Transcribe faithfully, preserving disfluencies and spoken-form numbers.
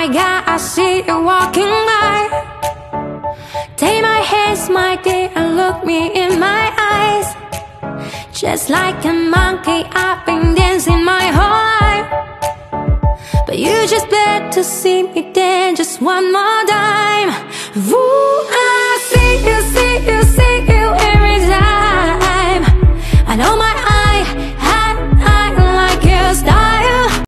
my God, I see you walking by. Take my hands, my dear, and look me in my eyes. Just like a monkey, I've been dancing my whole life. But you just bet to see me dance just one more time.